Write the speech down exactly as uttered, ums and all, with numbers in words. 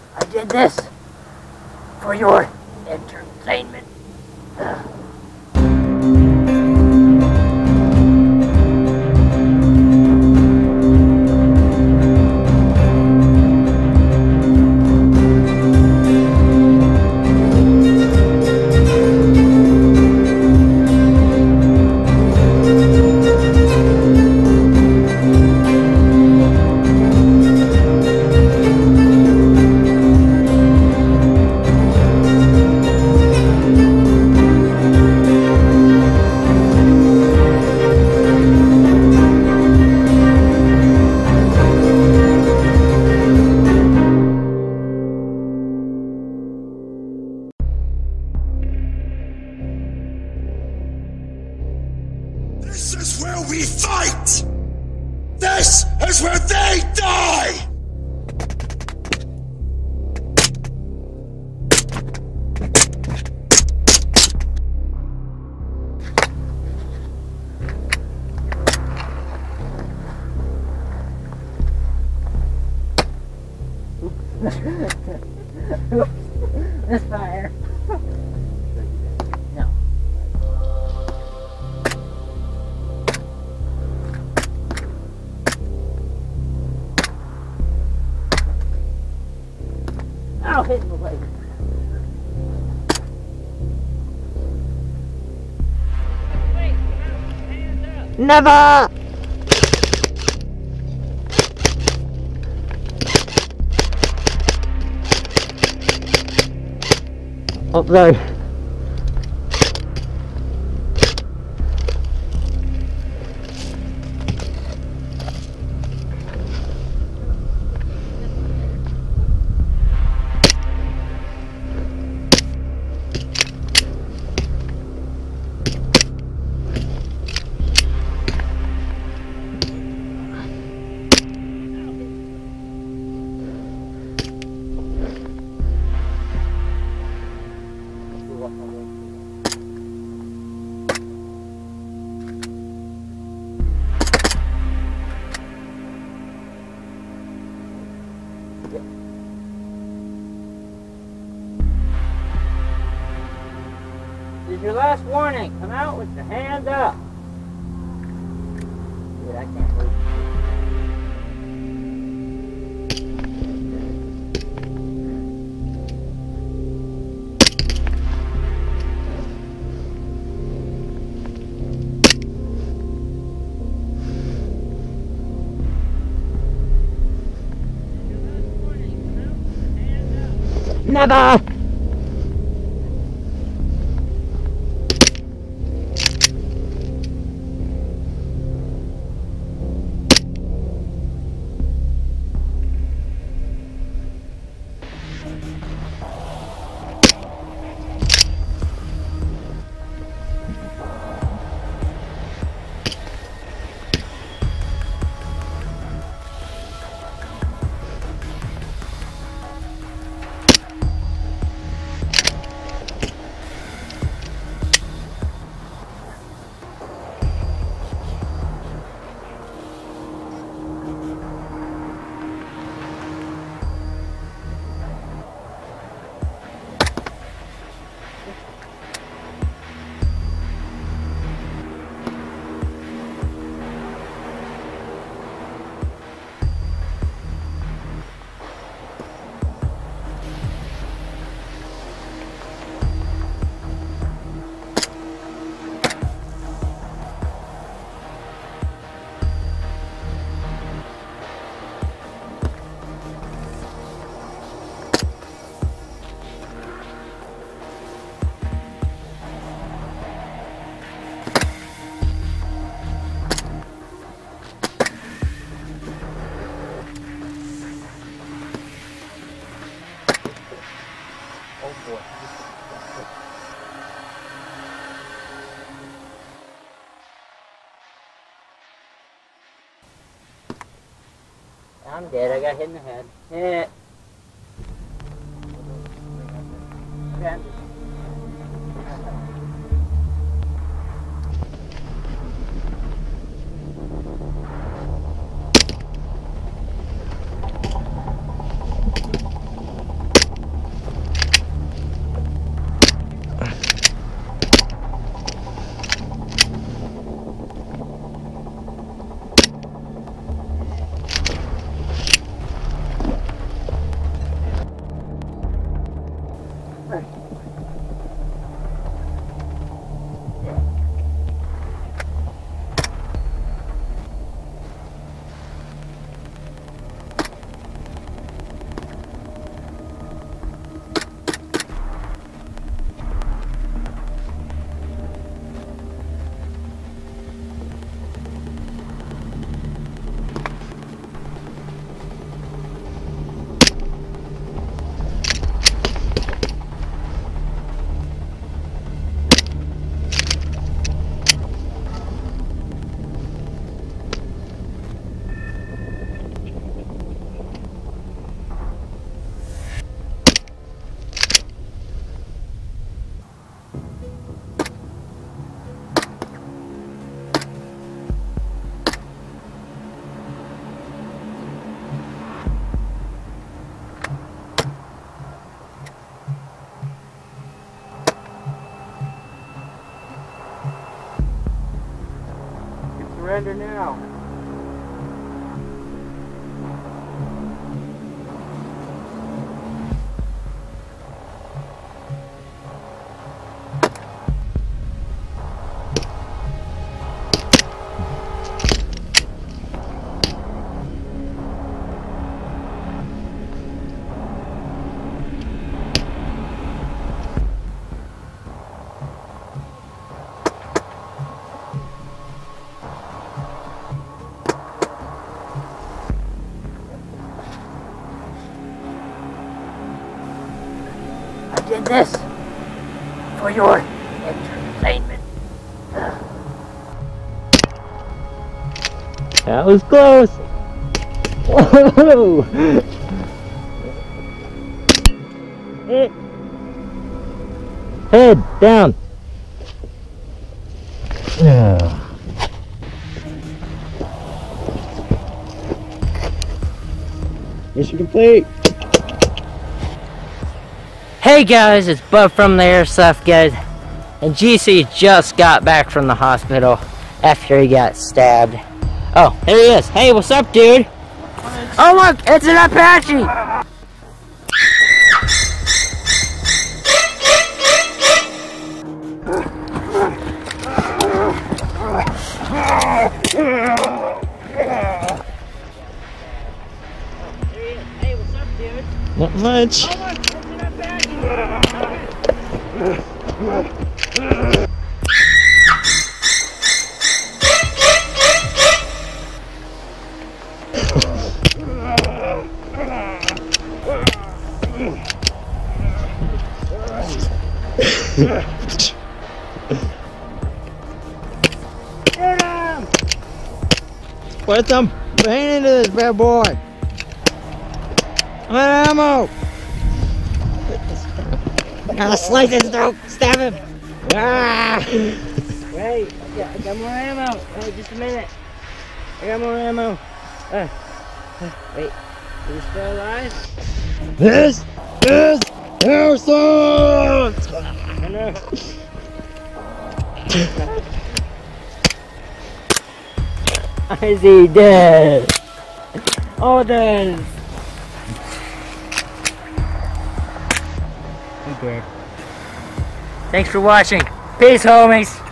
I did this for your entertainment. This is where we fight! This is where they die! Oops. Misfire. No. Ow, hit the leg. Never! Up there. This is your last warning. Come out with your hand up. Dude, I can't move. Never! Oh boy. I'm dead. I got hit in the head. Hit. Okay, I'm just... surrender now. I did this for your entertainment. That was close. Whoa! Hit. Head down. Yeah. Mission complete. Hey guys, it's Bub from the Airsoft guys, and G C just got back from the hospital after he got stabbed. Oh, there he is. Hey, what's up, dude? Oh look, it's an Apache! Hey, what's up, dude? Not much. Oh look, it's an Apache! Get him! Put some pain into this bad boy. I'm out of ammo. I'll slice his throat. Stab him. Ah. Wait, I got, I got more ammo. Wait, just a minute. I got more ammo. Uh, uh, wait, are you still alive? This is Airsoft. I know. Is he dead? Oh, there's. He dead. Thanks for watching. Peace, homies.